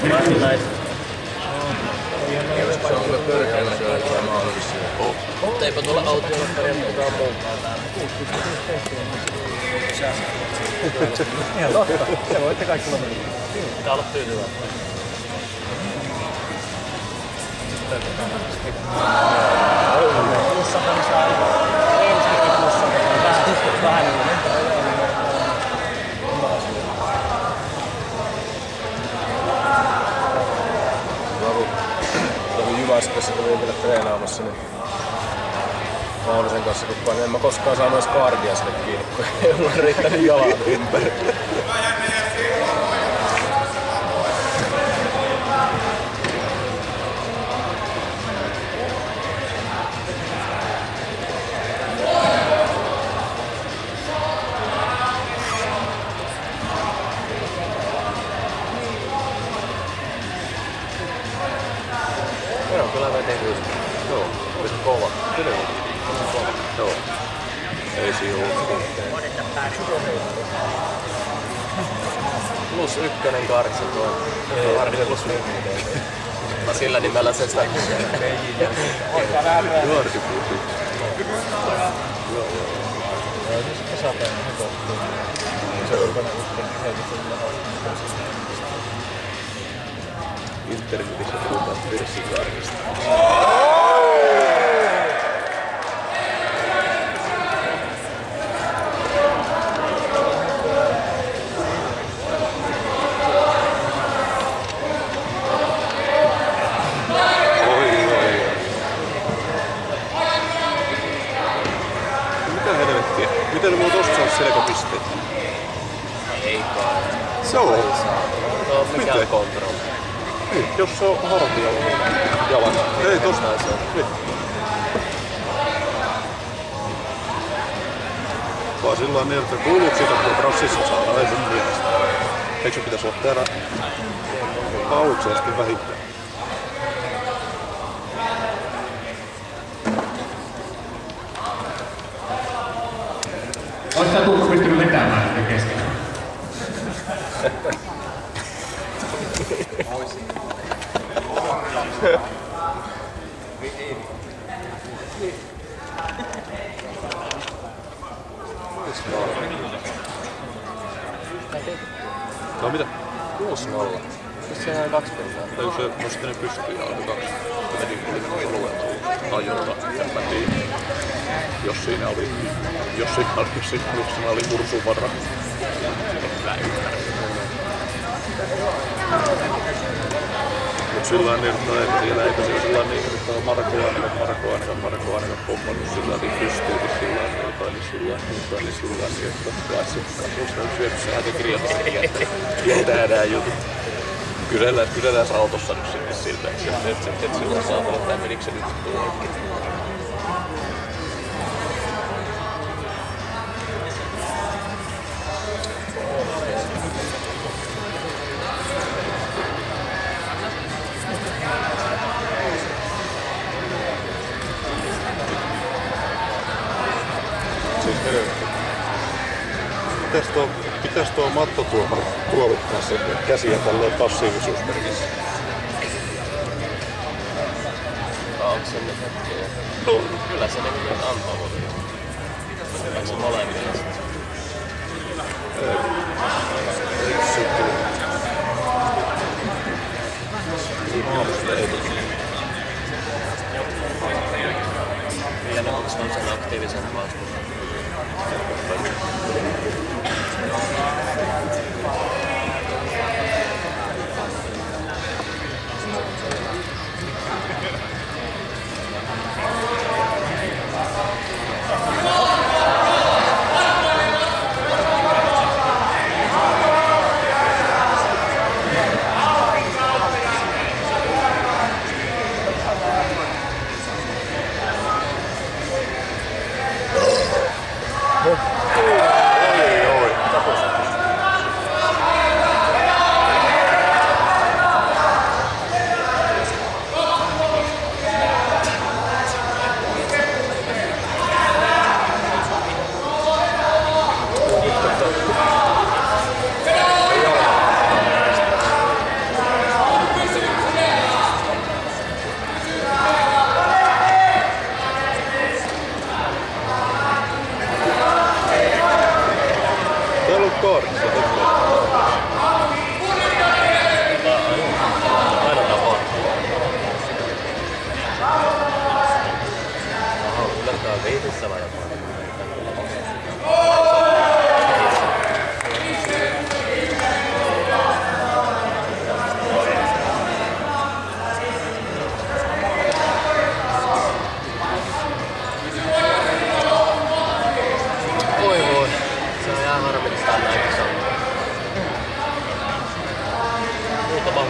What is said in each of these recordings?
Se on kyllä pörkeillä syödä mahdollisesti. Mutta eipä tuolla autiolla pärjää kukaan muukaan täällä. Ihan totta. Se voitte kaikki olla mennä. Pitää olla tyytyväinen. Plussa on saa ensikin plussa. Vähän Kun Jyväskylässä kävin vielä treenaamassa, niin Maunisen kanssa kuppailin. En mä koskaan saanut edes kaardia sille kiinni, kun ei mulla riittänyt jalat ympäri. Joo, kyllä veteen kyllä. Joo, oli se kova. Kyllä oli. Kova. Joo. Ei siinä ollut suhteen. Plus ykkönen kartsa tuo. Ei, plus ykkönen. Mä sillä nimellä sen sitä Jordi plus Joo. Joo, siis tasapäin kohtuu. Se on ykkönen heti Intermitissä puhutaan Pirssikaarista. Mitä helvettiä? Miten ne muut ostaa selkäpisteet? Ei kai. Se on. No mikään kontrolli. Niin, jos se on hartialla, niin jalan. Ei tosta se on. Niin. Vaan sillä on niin, että kuuluuko siitä, kun brassissa saadaan, ei mun mielestä. Eikö se pitäisi olla täällä aukseasti vähintään? Oletko sä Tuukka pystynyt vetämään sitä keskellä? No mitä? 6-0. Missä on 2 peliä? Eikö se nosti ne pystyyn ja alkoi 2? Meni luettua tajunta. En mä tiedä. Jos siinä oli mursuvara. En mä ymmärrä. Mut sillä niin, että siellä eikö se sillä niin, että on Marko ainakaan pommannut sillä niin pystyykin sillä niin, että kai se on syöty se hätäkirjoittaja. Tietää nää jutut. Kysellään autossa nyt sinne siltä, että sillä saa olla, että menikö se nyt tuohonkin. Pitäis tuo mattotuomari tuovittaa se käsiä tälleen passiivisuusmerkissä? Onko se nyt hetkiä? Kyllä se niinku nyt antaa voitu. Onko se molemmille sitten? Millä ne onko sen aktiivisen vastuun?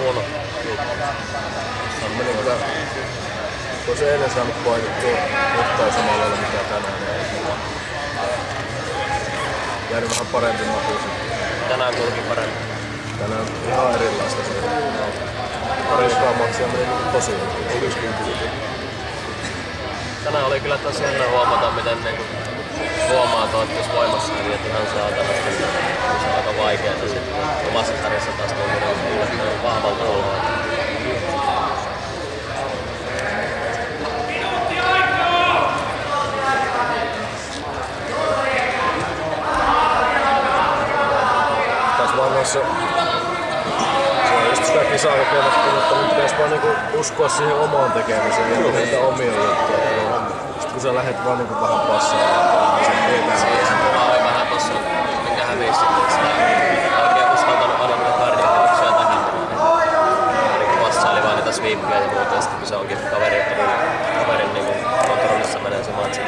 huono. Meni kyllä. Tuossa eilen saanut poikittua yhtään samalla lailla mitä tänään. Jäänyt vähän parempi makuusi. Tänään kulki paremmin. Tänään ihan erilaista. Pari maksia meni tosi hyvin. Tänään oli kyllä tosi jännä huomata, miten niinku huomaa toivottavasti voimassa häviät ihan saatanasti. Se on aika vaikeeta sitten omassa sarjassa taas tuolla vahvalta oloa. Taas vaan noissa se on just sitä kisakokemusta, mutta nyt pitäisi vaan niinku uskoa siihen omaan tekemiseen ja tehdä omia juttuja. Sitten kun sä lähet vaan niinku vähän passaamaan, niin sen tietää. Mä olin vähän tossa, minkä hävisi sitten sitä. Oikein uskaltanut aina niitä tarjouksia tähän. Niin passaili vaan niitä sweepejä ja muuta. Ja sitten kun se onkin kaverin niinku kontrollissa menee se matsi.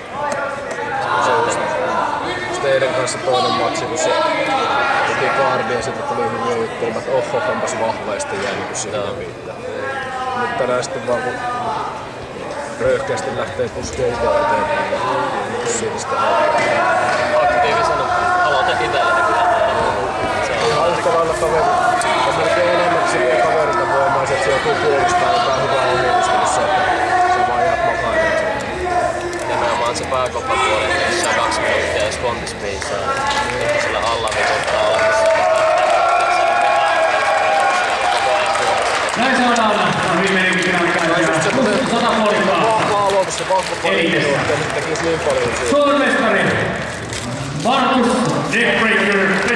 Just eilen kanssa toinen matsi, kun se teki kaardi ja sitten tuli hyviä juttuja, että oho, onpas vahva ja sitten jäi niinku siihen viittaa. Nyt tänään sitten vaan kun röyhkeästi lähtee puskeen itse eteenpäin ja siitä sitten Aktiivisena aloite itselläni kyllä. ihan yhtä lailla kaveri. On melkein enemmän, että se vie kaverilta voimaa, että se joutuu puolustaa jotain hyvää ohitusta, että se vaan jäät makailemaan. Nimenomaan se pääkoppapuoli, että jos saa 2 minuuttia, jos kontispiisaa, niin sillä alla vituttaa olla. Näin seuraavana on viimeinen kirankäyttäjä. 100 puolikkaa. Vahva aloitus ja vahva palikki, että tekisi niin paljon siitä. Suomestari Markus Neckbreaker